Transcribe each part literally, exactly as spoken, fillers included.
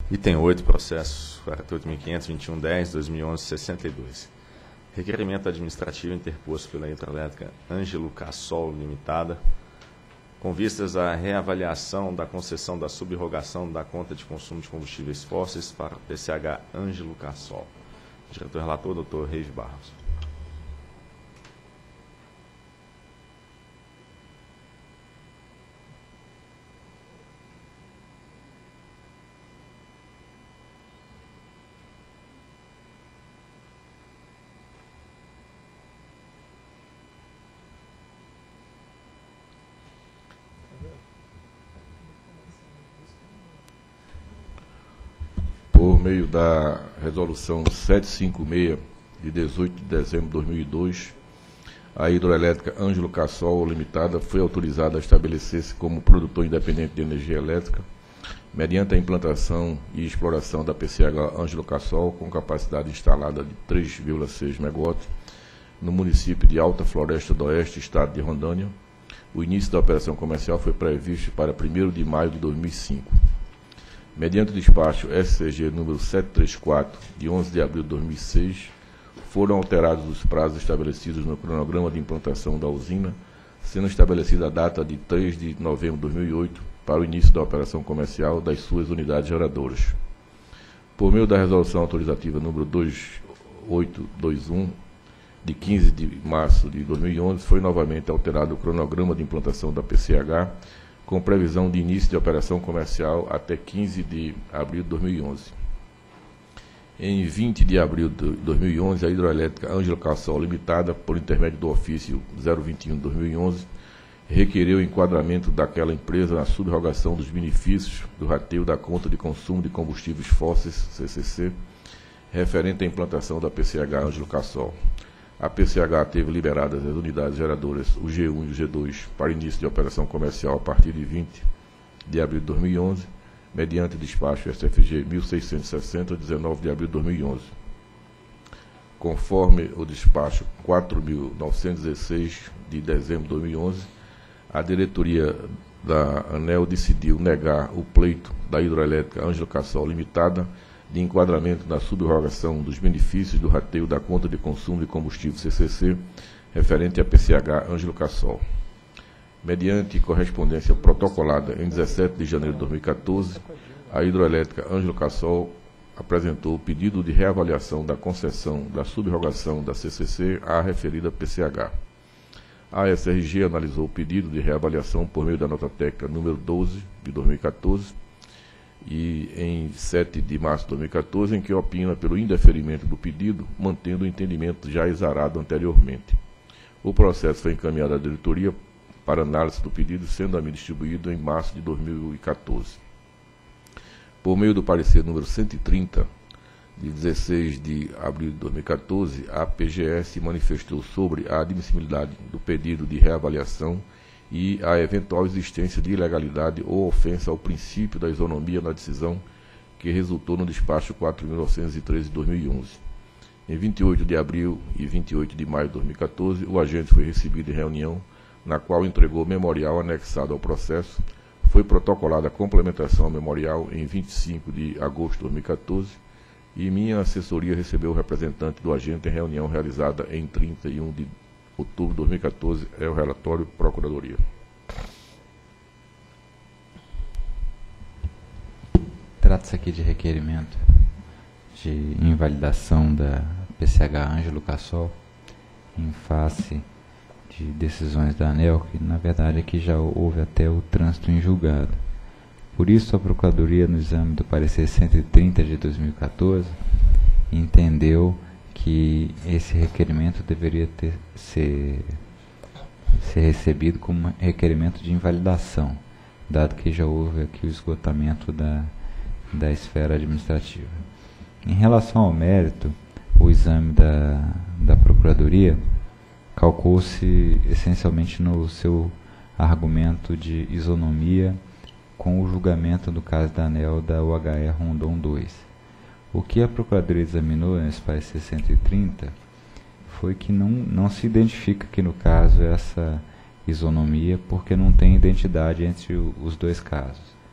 Item oito, processo quarenta e oito mil quinhentos e vinte e um ponto dez, dois mil e onze, sessenta e dois. Requerimento administrativo interposto pela Hidrelétrica Ângelo Cassol Limitada, com vistas à reavaliação da concessão da subrrogação da conta de consumo de combustíveis fósseis para o P C H Ângelo Cassol. Diretor-relator, doutor Reive Barros. Por meio da resolução setecentos e cinquenta e seis, de dezoito de dezembro de dois mil e dois, a Hidrelétrica Ângelo Cassol Limitada foi autorizada a estabelecer-se como produtor independente de energia elétrica, mediante a implantação e exploração da P C H Ângelo Cassol, com capacidade instalada de três vírgula seis megawatts, no município de Alta Floresta do Oeste, estado de Rondônia. O início da operação comercial foi previsto para primeiro de maio de dois mil e cinco. Mediante o despacho S C G número setecentos e trinta e quatro, de onze de abril de dois mil e seis, foram alterados os prazos estabelecidos no cronograma de implantação da usina, sendo estabelecida a data de três de novembro de dois mil e oito para o início da operação comercial das suas unidades geradoras. Por meio da resolução autorizativa número dois mil oitocentos e vinte e um, de quinze de março de dois mil e onze, foi novamente alterado o cronograma de implantação da P C H, com previsão de início de operação comercial até quinze de abril de dois mil e onze. Em vinte de abril de dois mil e onze, a Hidrelétrica Ângelo Cassol Limitada, por intermédio do ofício zero vinte e um de dois mil e onze, requereu o enquadramento daquela empresa na subrogação dos benefícios do rateio da conta de consumo de combustíveis fósseis, C C C, referente à implantação da P C H Ângelo Cassol. A P C H teve liberadas as unidades geradoras, o G um e o G dois, para início de operação comercial a partir de vinte de abril de dois mil e onze, mediante despacho S F G mil seiscentos e sessenta, de dezenove de abril de dois mil e onze. Conforme o despacho quatro mil novecentos e dezesseis, de dezembro de dois mil e onze, a diretoria da ANEEL decidiu negar o pleito da Hidrelétrica Ângelo Cassol Limitada de enquadramento na subrogação dos benefícios do rateio da conta de consumo de combustível C C C, referente à P C H Ângelo Cassol. Mediante correspondência protocolada em dezessete de janeiro de dois mil e quatorze, a Hidrelétrica Ângelo Cassol apresentou o pedido de reavaliação da concessão da subrogação da C C C à referida P C H. A S R G analisou o pedido de reavaliação por meio da nota técnica número doze de dois mil e quatorze, e em sete de março de dois mil e quatorze, em que opina pelo indeferimento do pedido, mantendo o entendimento já exarado anteriormente. O processo foi encaminhado à diretoria para análise do pedido, sendo a mim distribuído em março de dois mil e quatorze. Por meio do parecer número cento e trinta, de dezesseis de abril de dois mil e quatorze, a P G S manifestou sobre a admissibilidade do pedido de reavaliação e a eventual existência de ilegalidade ou ofensa ao princípio da isonomia na decisão que resultou no despacho quatro mil novecentos e treze de dois mil e onze. Em vinte e oito de abril e vinte e oito de maio de dois mil e quatorze, o agente foi recebido em reunião, na qual entregou memorial anexado ao processo. Foi protocolada a complementação ao memorial em vinte e cinco de agosto de dois mil e quatorze, e minha assessoria recebeu o representante do agente em reunião realizada em trinta e um de outubro de dois mil e quatorze, é o relatório Procuradoria. Trata-se aqui de requerimento de invalidação da P C H Ângelo Cassol em face de decisões da ANEEL, que na verdade aqui já houve até o trânsito em julgado. Por isso, a Procuradoria, no exame do parecer cento e trinta de dois mil e quatorze, entendeu que esse requerimento deveria ter, ser, ser recebido como requerimento de invalidação, dado que já houve aqui o esgotamento da, da esfera administrativa. Em relação ao mérito, o exame da, da Procuradoria calcou-se essencialmente no seu argumento de isonomia com o julgamento do caso da ANEEL da U H E Rondon dois. O que a Procuradoria examinou nesse parecer cento e trinta foi que não, não se identifica aqui no caso essa isonomia, porque não tem identidade entre o, os dois casos.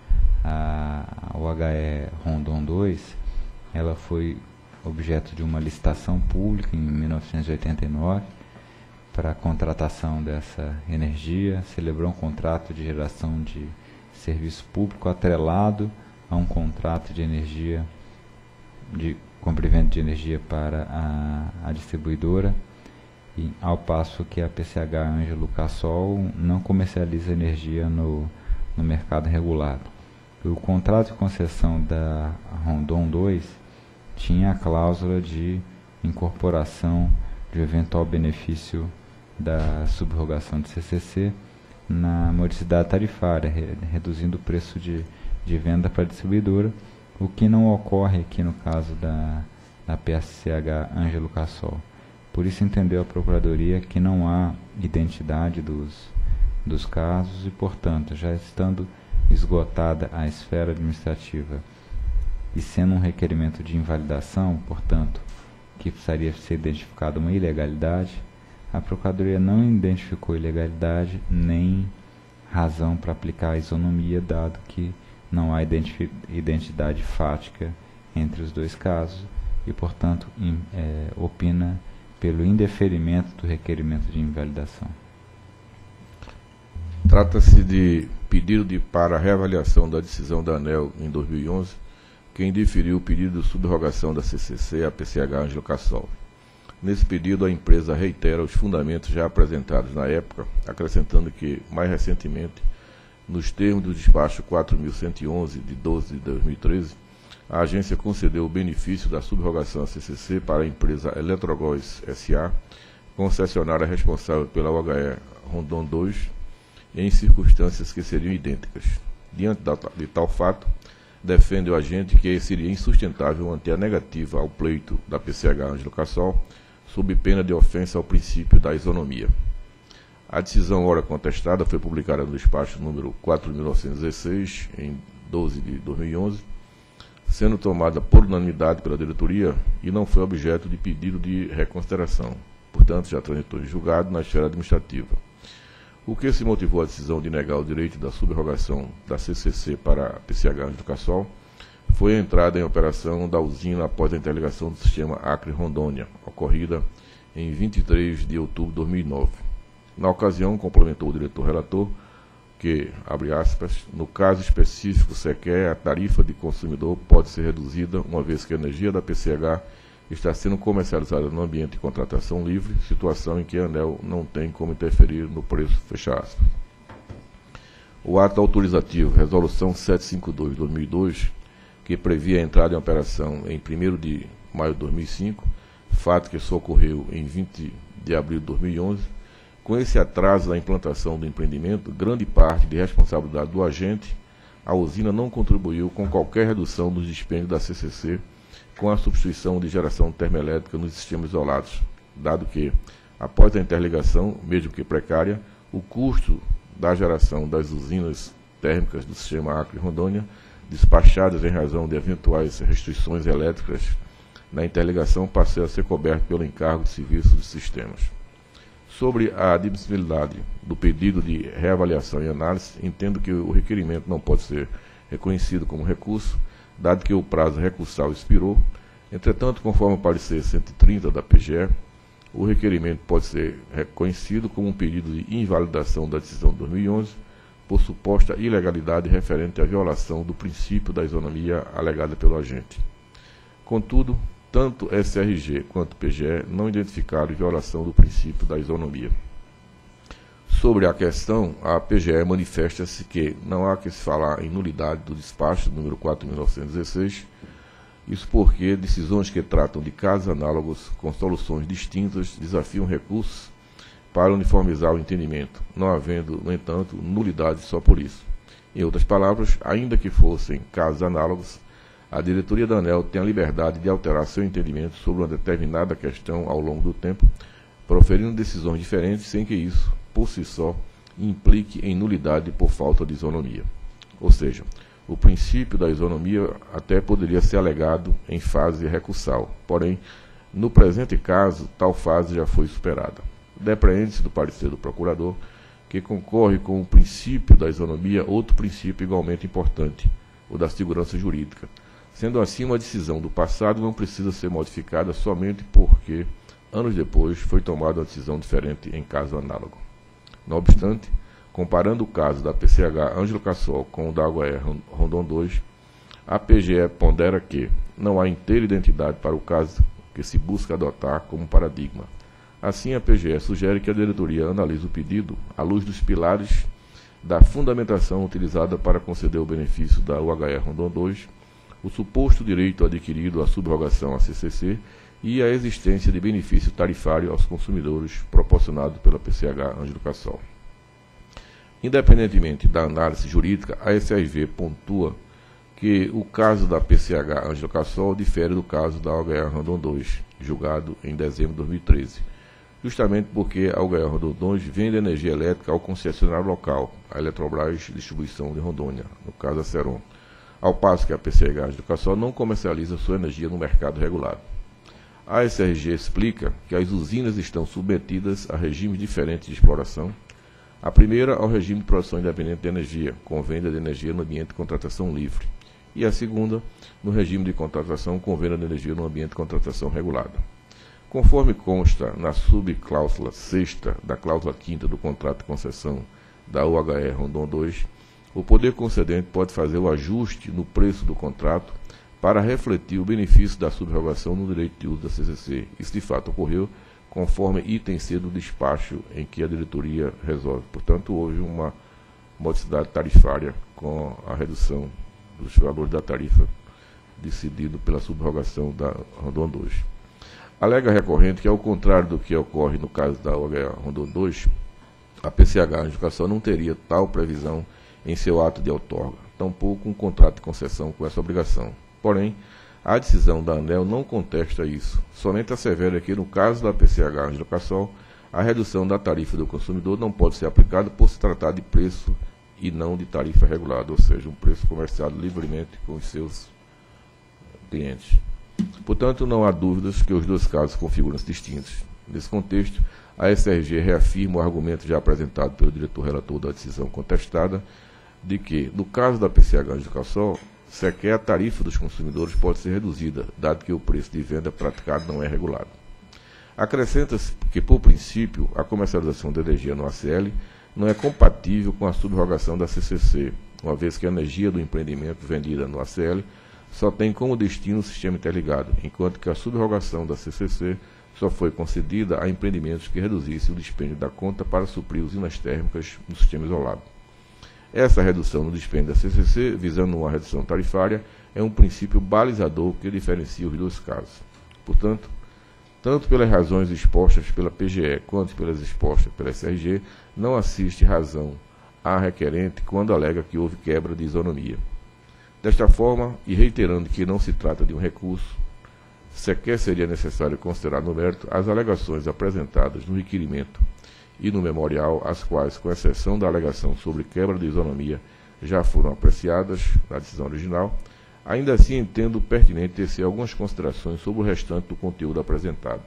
a, a O H E Rondon dois, ela foi objeto de uma licitação pública em mil novecentos e oitenta e nove para a contratação dessa energia. Celebrou um contrato de geração de serviço público atrelado a um contrato de energia, de compra e venda de energia para a, a distribuidora, e, ao passo que a P C H Ângelo Cassol não comercializa energia no, no mercado regulado. O contrato de concessão da Rondon dois tinha a cláusula de incorporação de eventual benefício da subrogação de C C C na modicidade tarifária, re, reduzindo o preço de, de venda para a distribuidora, o que não ocorre aqui no caso da, da P C H Ângelo Cassol. Por isso entendeu a Procuradoria que não há identidade dos, dos casos e, portanto, já estando esgotada a esfera administrativa e sendo um requerimento de invalidação, portanto, que precisaria ser identificada uma ilegalidade, a Procuradoria não identificou ilegalidade nem razão para aplicar a isonomia, dado que não há identidade fática entre os dois casos e, portanto, in, é, opina pelo indeferimento do requerimento de invalidação. Trata-se de pedido de, para reavaliação da decisão da ANEEL em dois mil e onze, que indeferiu o pedido de subrogação da C C C à P C H Ângelo Cassol. Nesse pedido, a empresa reitera os fundamentos já apresentados na época, acrescentando que, mais recentemente, nos termos do despacho quatro mil cento e onze, de doze de dois mil e treze, a agência concedeu o benefício da subrogação à C C C para a empresa Eletrogós S A, concessionária responsável pela O H E Rondon dois, em circunstâncias que seriam idênticas. Diante de tal fato, defende o agente que seria insustentável manter a negativa ao pleito da P C H Ângelo Cassol, sob pena de ofensa ao princípio da isonomia. A decisão ora contestada foi publicada no despacho número quatro mil novecentos e dezesseis, em doze de dois mil e onze, sendo tomada por unanimidade pela diretoria e não foi objeto de pedido de reconsideração. Portanto, já transitou em julgado na esfera administrativa. O que se motivou a decisão de negar o direito da subrogação da C C C para a P C H Ângelo Cassol foi a entrada em operação da usina após a interligação do sistema Acre-Rondônia, ocorrida em vinte e três de outubro de dois mil e nove. Na ocasião, complementou o diretor-relator que, abre aspas, no caso específico sequer a tarifa de consumidor pode ser reduzida, uma vez que a energia da P C H está sendo comercializada no ambiente de contratação livre, situação em que a ANEEL não tem como interferir no preço, fecha aspas. O ato autorizativo, Resolução setecentos e cinquenta e dois de dois mil e dois, que previa a entrada em operação em primeiro de maio de dois mil e cinco, fato que só ocorreu em vinte de abril de dois mil e onze, com esse atraso na implantação do empreendimento, grande parte de responsabilidade do agente, a usina não contribuiu com qualquer redução dos dispêndios da C C C com a substituição de geração termoelétrica nos sistemas isolados, dado que, após a interligação, mesmo que precária, o custo da geração das usinas térmicas do sistema Acre-Rondônia, despachadas em razão de eventuais restrições elétricas na interligação, passou a ser coberto pelo encargo de serviços de sistemas. Sobre a admissibilidade do pedido de reavaliação e análise, entendo que o requerimento não pode ser reconhecido como recurso, dado que o prazo recursal expirou. Entretanto, conforme o parecer cento e trinta da P G E, o requerimento pode ser reconhecido como um pedido de invalidação da decisão de dois mil e onze por suposta ilegalidade referente à violação do princípio da isonomia alegada pelo agente. Contudo, tanto S R G quanto P G E não identificaram violação do princípio da isonomia. Sobre a questão, a P G E manifesta-se que não há que se falar em nulidade do despacho número quatro mil novecentos e dezesseis, isso porque decisões que tratam de casos análogos com soluções distintas desafiam recursos para uniformizar o entendimento, não havendo, no entanto, nulidade só por isso. Em outras palavras, ainda que fossem casos análogos, a diretoria da ANEEL tem a liberdade de alterar seu entendimento sobre uma determinada questão ao longo do tempo, proferindo decisões diferentes sem que isso, por si só, implique em nulidade por falta de isonomia. Ou seja, o princípio da isonomia até poderia ser alegado em fase recursal, porém, no presente caso, tal fase já foi superada. Depreende-se do parecer do procurador que concorre com o princípio da isonomia outro princípio igualmente importante, ou da segurança jurídica. Sendo assim, uma decisão do passado não precisa ser modificada somente porque, anos depois, foi tomada uma decisão diferente em caso análogo. Não obstante, comparando o caso da P C H Ângelo Cassol com o da U H E Rondon dois, a P G E pondera que não há inteira identidade para o caso que se busca adotar como paradigma. Assim, a P G E sugere que a diretoria analise o pedido à luz dos pilares da fundamentação utilizada para conceder o benefício da U H E Rondon dois, o suposto direito adquirido à subrogação à C C C e a existência de benefício tarifário aos consumidores proporcionado pela P C H Ângelo Cassol. Independentemente da análise jurídica, a S R V pontua que o caso da P C H Ângelo Cassol difere do caso da U H E Rondon dois, julgado em dezembro de dois mil e treze, justamente porque a U H E Rondon dois vende energia elétrica ao concessionário local, a Eletrobras Distribuição de Rondônia, no caso a Ceron, ao passo que a P C H Ângelo Cassol não comercializa sua energia no mercado regulado. A S R G explica que as usinas estão submetidas a regimes diferentes de exploração. A primeira ao regime de produção independente de energia, com venda de energia no ambiente de contratação livre, e a segunda no regime de contratação com venda de energia no ambiente de contratação regulada. Conforme consta na subcláusula sexta da cláusula quinta do contrato de concessão da U H E Rondon dois, o poder concedente pode fazer o ajuste no preço do contrato para refletir o benefício da subrogação no direito de uso da C C C. Isso de fato ocorreu conforme item C do despacho em que a diretoria resolve. Portanto, houve uma modicidade tarifária com a redução dos valores da tarifa decidido pela subrogação da Rondon dois. Alega a recorrente que, ao contrário do que ocorre no caso da U H E Rondon dois, a P C H Ângelo Cassol não teria tal previsão em seu ato de outorga, tampouco um contrato de concessão com essa obrigação. Porém, a decisão da ANEEL não contesta isso, somente assevera que, no caso da P C H Ângelo Cassol, a redução da tarifa do consumidor não pode ser aplicada por se tratar de preço e não de tarifa regulada, ou seja, um preço comerciado livremente com os seus clientes. Portanto, não há dúvidas que os dois casos configuram-se distintos. Nesse contexto, a S R G reafirma o argumento já apresentado pelo diretor relator da decisão contestada, de que, no caso da P C H Ângelo Cassol, sequer a tarifa dos consumidores pode ser reduzida, dado que o preço de venda praticado não é regulado. Acrescenta-se que, por princípio, a comercialização de energia no A C L não é compatível com a subrogação da C C C, uma vez que a energia do empreendimento vendida no A C L só tem como destino o sistema interligado, enquanto que a subrogação da C C C só foi concedida a empreendimentos que reduzissem o dispêndio da conta para suprir usinas térmicas no sistema isolado. Essa redução no dispêndio da C C C, visando uma redução tarifária, é um princípio balizador que diferencia os dois casos. Portanto, tanto pelas razões expostas pela P G E quanto pelas expostas pela S R G, não assiste razão à requerente quando alega que houve quebra de isonomia. Desta forma, e reiterando que não se trata de um recurso, sequer seria necessário considerar no mérito as alegações apresentadas no requerimento e no memorial, as quais, com exceção da alegação sobre quebra de isonomia, já foram apreciadas na decisão original, ainda assim entendo pertinente tecer algumas considerações sobre o restante do conteúdo apresentado.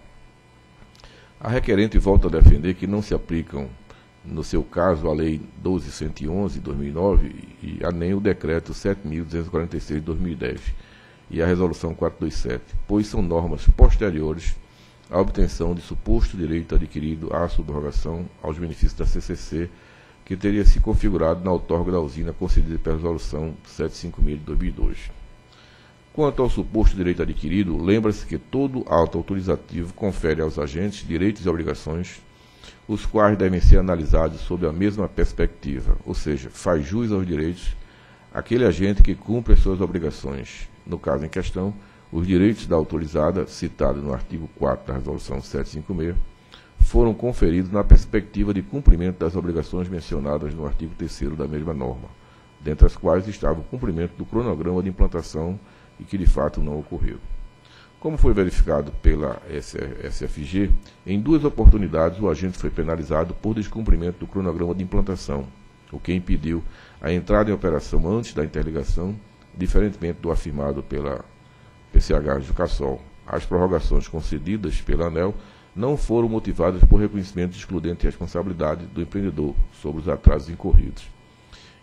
A requerente volta a defender que não se aplicam, no seu caso, a Lei doze mil cento e onze de dois mil e nove e a nem o Decreto sete mil duzentos e quarenta e seis de dois mil e dez e a Resolução quatrocentos e vinte e sete, pois são normas posteriores a obtenção de suposto direito adquirido à subrogação aos benefícios da C C C, que teria se configurado na outorga da usina concedida pela Resolução setecentos e cinquenta e seis de dois mil e dois. Quanto ao suposto direito adquirido, lembra-se que todo ato autorizativo confere aos agentes direitos e obrigações, os quais devem ser analisados sob a mesma perspectiva, ou seja, faz jus aos direitos aquele agente que cumpre as suas obrigações. No caso em questão, os direitos da autorizada, citados no artigo quatro da Resolução setecentos e cinquenta e seis, foram conferidos na perspectiva de cumprimento das obrigações mencionadas no artigo terceiro da mesma norma, dentre as quais estava o cumprimento do cronograma de implantação e que de fato não ocorreu. Como foi verificado pela S F G, em duas oportunidades o agente foi penalizado por descumprimento do cronograma de implantação, o que impediu a entrada em operação antes da interligação, diferentemente do afirmado pela P C H Ângelo Cassol. As prorrogações concedidas pela ANEEL não foram motivadas por reconhecimento de excludente responsabilidade do empreendedor sobre os atrasos incorridos.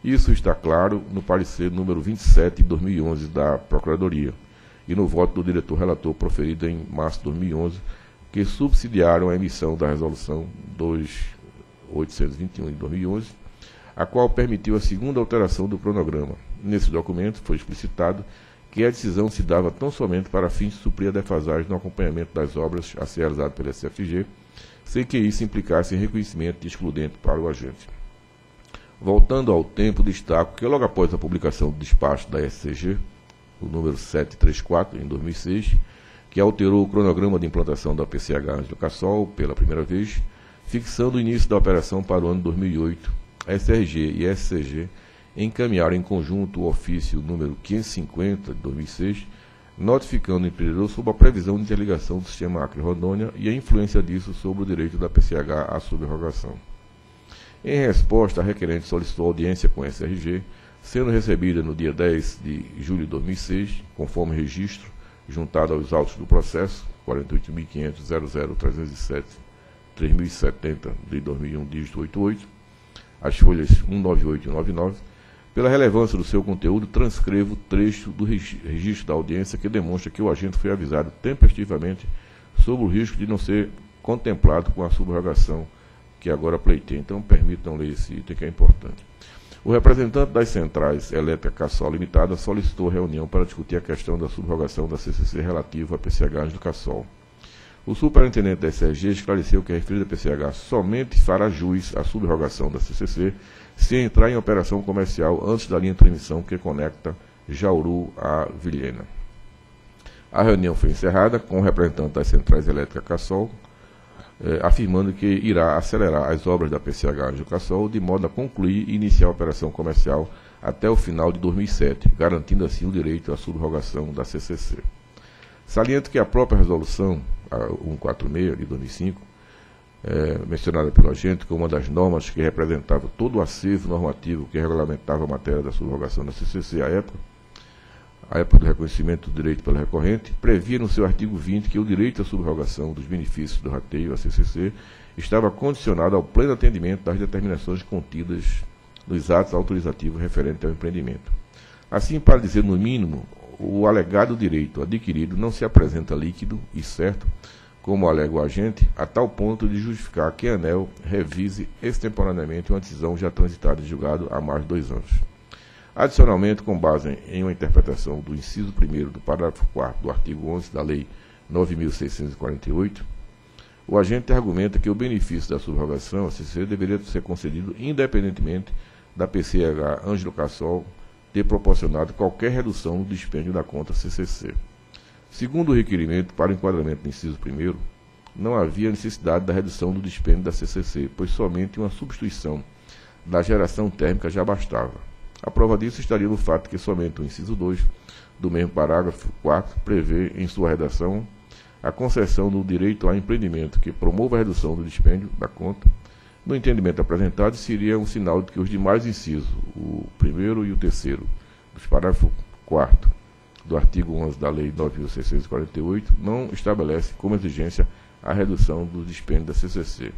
Isso está claro no parecer número vinte e sete de dois mil e onze da Procuradoria e no voto do diretor relator proferido em março de dois mil e onze, que subsidiaram a emissão da resolução dois mil oitocentos e vinte e um de dois mil e onze, a qual permitiu a segunda alteração do cronograma. Nesse documento foi explicitado que a decisão se dava tão somente para fins de suprir a defasagem no acompanhamento das obras a ser realizado pela S F G, sem que isso implicasse em reconhecimento de excludente para o agente. Voltando ao tempo, destaco que logo após a publicação do despacho da S C G, o número setecentos e trinta e quatro, em dois mil e seis, que alterou o cronograma de implantação da P C H Ângelo Cassol pela primeira vez, fixando o início da operação para o ano dois mil e oito, a S R G e a S C G encaminharam em conjunto o ofício número quinhentos e cinquenta de dois mil e seis, notificando o empreendedor sobre a previsão de interligação do sistema Acre-Rondônia e a influência disso sobre o direito da P C H à subrogação. Em resposta, a requerente solicitou audiência com a S R G, sendo recebida no dia dez de julho de dois mil e seis, conforme registro, juntado aos autos do processo, quarenta e oito mil quinhentos ponto zero zero trezentos e sete três mil e setenta de dois mil e um, dígito oitenta e oito, as folhas cento e noventa e oito e cento e noventa e nove, pela relevância do seu conteúdo, transcrevo o trecho do registro da audiência que demonstra que o agente foi avisado tempestivamente sobre o risco de não ser contemplado com a subrogação que agora pleiteia. Então, permitam ler esse item que é importante. O representante das Centrais Elétrica Cassol Limitada solicitou reunião para discutir a questão da subrogação da C C C relativa à P C H Ângelo Cassol. O superintendente da S R G esclareceu que a referida P C H somente fará jus à subrogação da C C C se entrar em operação comercial antes da linha de transmissão que conecta Jauru a Vilhena. A reunião foi encerrada com o representante das Centrais Elétricas Cassol, eh, afirmando que irá acelerar as obras da P C H Ângelo Cassol de modo a concluir e iniciar a operação comercial até o final de dois mil e sete, garantindo assim o direito à subrogação da C C C. Saliento que a própria resolução a cento e quarenta e seis de dois mil e cinco, é, mencionada pelo agente como uma das normas que representava todo o acervo normativo que regulamentava a matéria da subrogação da C C C à época, à época do reconhecimento do direito pelo recorrente, previa no seu artigo vinte que o direito à subrogação dos benefícios do rateio à C C C estava condicionado ao pleno atendimento das determinações contidas nos atos autorizativos referentes ao empreendimento. Assim, para dizer no mínimo, o alegado direito adquirido não se apresenta líquido e certo, como alega o agente, a tal ponto de justificar que a ANEEL revise extemporaneamente uma decisão já transitada em julgado há mais de dois anos. Adicionalmente, com base em uma interpretação do inciso primeiro do parágrafo quarto do artigo onze da Lei nove mil seiscentos e quarenta e oito, o agente argumenta que o benefício da subrogação, a C C C, deveria ser concedido independentemente da P C H Ângelo Cassol ter proporcionado qualquer redução no dispêndio da conta C C C. Segundo o requerimento para o enquadramento do inciso primeiro, não havia necessidade da redução do dispêndio da C C C, pois somente uma substituição da geração térmica já bastava. A prova disso estaria no fato que somente o inciso dois do mesmo parágrafo quarto prevê, em sua redação, a concessão do direito a empreendimento que promova a redução do dispêndio da conta. No entendimento apresentado, seria um sinal de que os demais incisos, o primeiro e o terceiro, dos parágrafos quarto do artigo onze da Lei nove mil seiscentos e quarenta e oito, não estabelece como exigência a redução do dispêndio da C C C.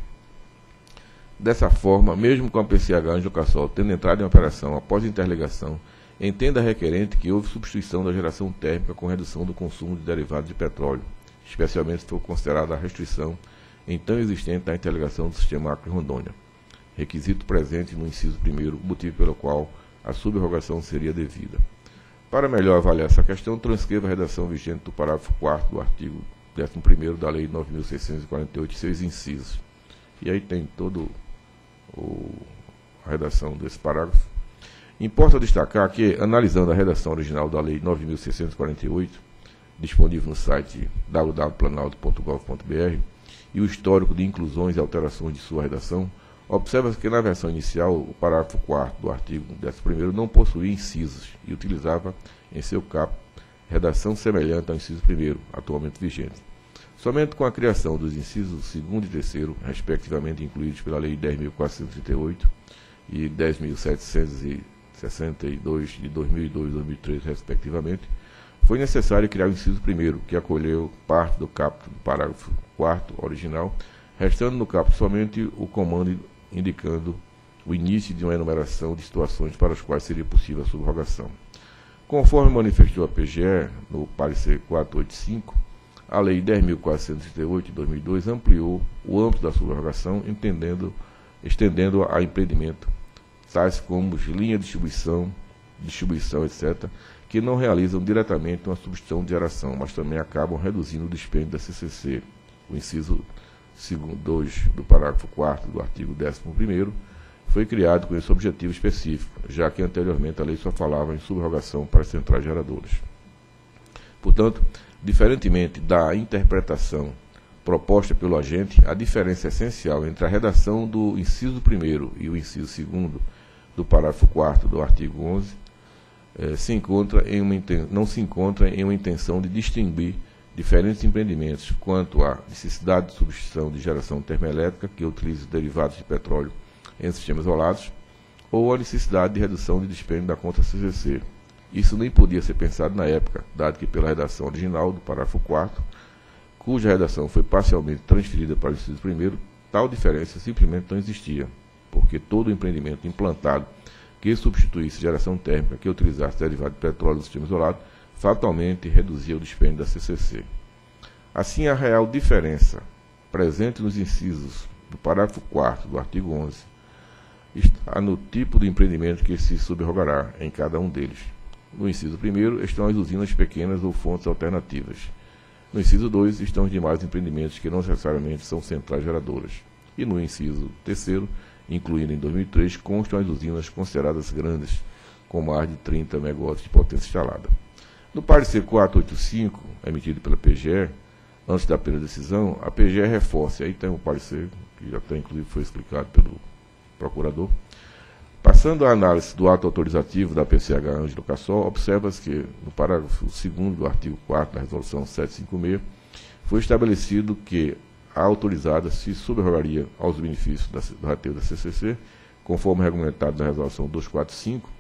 Dessa forma, mesmo com a P C H Ângelo Cassol tendo entrado em operação após interligação, entenda a requerente que houve substituição da geração térmica com redução do consumo de derivados de petróleo, especialmente se for considerada a restrição então existente da interligação do sistema Acre-Rondônia, requisito presente no inciso primeiro, motivo pelo qual a subrogação seria devida. Para melhor avaliar essa questão, transcreva a redação vigente do parágrafo quarto do artigo décimo primeiro da Lei nove mil seiscentos e quarenta e oito, seus incisos. E aí tem toda a redação desse parágrafo. Importa destacar que, analisando a redação original da Lei nove mil seiscentos e quarenta e oito, disponível no site w w w ponto planalto ponto gov ponto b r, e o histórico de inclusões e alterações de sua redação, observa-se que na versão inicial o parágrafo quarto do artigo décimo primeiro não possuía incisos e utilizava em seu caput redação semelhante ao inciso primeiro, atualmente vigente. Somente com a criação dos incisos segundo e terceiro, respectivamente incluídos pela Lei dez mil quatrocentos e trinta e oito e dez mil setecentos e sessenta e dois de dois mil e dois e dois mil e três, respectivamente, foi necessário criar o inciso primeiro, que acolheu parte do caput do parágrafo quarto original, restando no caput somente o comando indicando o início de uma enumeração de situações para as quais seria possível a subrogação. Conforme manifestou a P G E, no parecer quatrocentos e oitenta e cinco, a Lei dez mil quatrocentos e trinta e oito, de dois mil e dois, ampliou o âmbito da subrogação, entendendo, estendendo-a a empreendimento, tais como linha de distribuição, distribuição, etcétera, que não realizam diretamente uma substituição de geração, mas também acabam reduzindo o dispêndio da C C C. O inciso dois do parágrafo quarto do artigo décimo primeiro foi criado com esse objetivo específico, já que anteriormente a lei só falava em subrogação para as centrais geradoras. Portanto, diferentemente da interpretação proposta pelo agente, a diferença essencial entre a redação do inciso primeiro e o inciso segundo do parágrafo quarto do artigo onze eh, se encontra em uma, não se encontra em uma intenção de distinguir diferentes empreendimentos quanto à necessidade de substituição de geração termoelétrica que utilize derivados de petróleo em sistemas isolados, ou a necessidade de redução de dispêndio da conta C C C. Isso nem podia ser pensado na época, dado que pela redação original do parágrafo quarto, cuja redação foi parcialmente transferida para o inciso primeiro, tal diferença simplesmente não existia, porque todo empreendimento implantado que substituísse geração térmica que utilizasse derivado de petróleo no sistema isolado, fatalmente reduzia o dispêndio da C C C. Assim, a real diferença presente nos incisos do parágrafo quarto do artigo onze está no tipo de empreendimento que se subrogará em cada um deles. No inciso primeiro estão as usinas pequenas ou fontes alternativas. No inciso dois estão os demais empreendimentos que não necessariamente são centrais geradoras. E no inciso terceiro, incluindo em dois mil e três, constam as usinas consideradas grandes, com mais de trinta megawatts de potência instalada. No parecer quatrocentos e oitenta e cinco, emitido pela P G E, antes da primeira decisão, a P G E reforça, aí tem um parecer que até inclusive foi explicado pelo procurador. Passando à análise do ato autorizativo da P C H Ângelo Cassol, observa-se que, no parágrafo segundo do artigo quarto da Resolução setecentos e cinquenta e seis, foi estabelecido que a autorizada se subrogaria aos benefícios da, do rateio da C C C, conforme argumentado na Resolução duzentos e quarenta e cinco.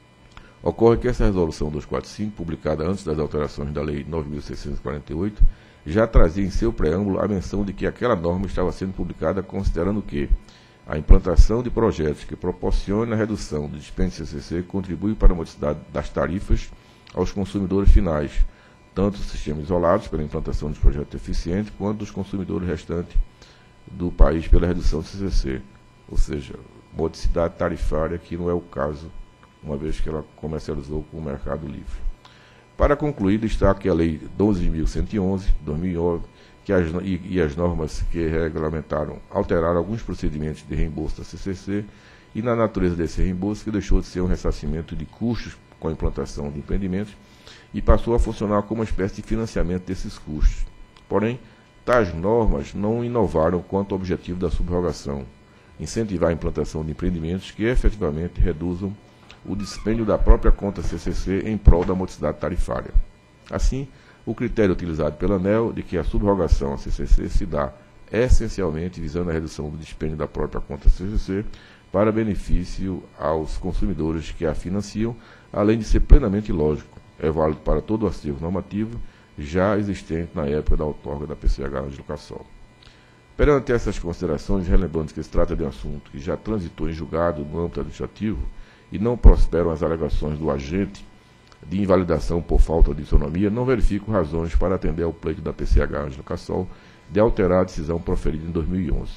Ocorre que essa Resolução duzentos e quarenta e cinco, publicada antes das alterações da Lei nove mil seiscentos e quarenta e oito, já trazia em seu preâmbulo a menção de que aquela norma estava sendo publicada considerando que a implantação de projetos que proporcionem a redução do dispêndio de C C C contribui para a modicidade das tarifas aos consumidores finais, tanto dos sistemas isolados pela implantação de projetos eficientes, quanto dos consumidores restantes do país pela redução de C C C, ou seja, modicidade tarifária, que não é o caso, uma vez que ela comercializou com o mercado livre. Para concluir, destaque a Lei doze mil cento e onze, de dois mil e nove, que as, e, e as normas que regulamentaram alteraram alguns procedimentos de reembolso da C C C e na natureza desse reembolso, que deixou de ser um ressarcimento de custos com a implantação de empreendimentos e passou a funcionar como uma espécie de financiamento desses custos. Porém, tais normas não inovaram quanto ao objetivo da subrogação, incentivar a implantação de empreendimentos que efetivamente reduzam o dispêndio da própria conta C C C em prol da modicidade tarifária. Assim, o critério utilizado pela ANEEL de que a subrogação à C C C se dá essencialmente visando a redução do dispêndio da própria conta C C C para benefício aos consumidores que a financiam, além de ser plenamente lógico, é válido para todo o acervo normativo já existente na época da outorga da P C H Ângelo Cassol. Perante essas considerações, relembrando que se trata de um assunto que já transitou em julgado no âmbito administrativo e não prosperam as alegações do agente de invalidação por falta de isonomia, não verifico razões para atender ao pleito da P C H Ângelo Cassol de alterar a decisão proferida em dois mil e onze.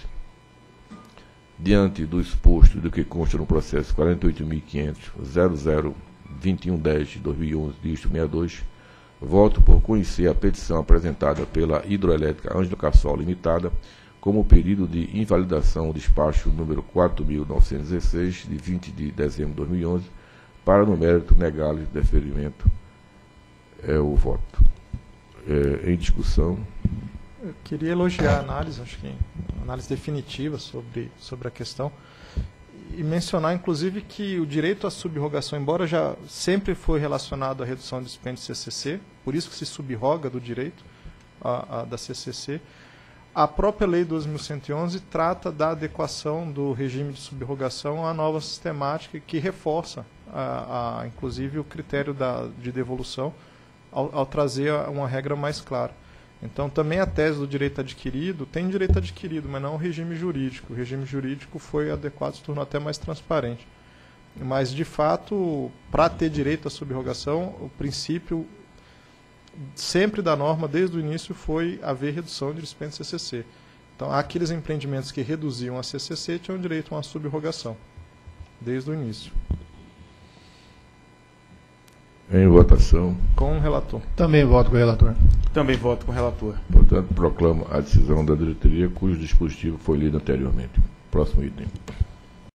Diante do exposto do que consta no processo quarenta e oito mil quinhentos ponto zero zero vinte e um dez de dois mil e onze, dígito sessenta e dois, voto por conhecer a petição apresentada pela Hidroelétrica Ângelo Cassol Limitada como pedido de invalidação do despacho número quatro mil novecentos e dezesseis, de vinte de dezembro de dois mil e onze, para, no mérito, negar-lhe deferimento. É o voto. É, em discussão. Eu queria elogiar a análise, acho que uma análise definitiva sobre, sobre a questão, e mencionar, inclusive, que o direito à subrogação, embora já sempre foi relacionado à redução de dispêndio de C C C, por isso que se subroga do direito a, a, da C C C, a própria Lei doze mil cento e onze trata da adequação do regime de subrogação à nova sistemática que reforça, a, a, inclusive, o critério da, de devolução ao, ao trazer uma regra mais clara. Então, também a tese do direito adquirido tem direito adquirido, mas não o regime jurídico. O regime jurídico foi adequado, se tornou até mais transparente. Mas, de fato, para ter direito à subrogação, o princípio sempre da norma, desde o início, foi haver redução de dispêndio C C C. Então, aqueles empreendimentos que reduziam a C C C tinham direito a uma subrogação, desde o início. Em votação. Com o relator. Também voto com o relator. Também voto com o relator. Portanto, proclamo a decisão da diretoria, cujo dispositivo foi lido anteriormente. Próximo item.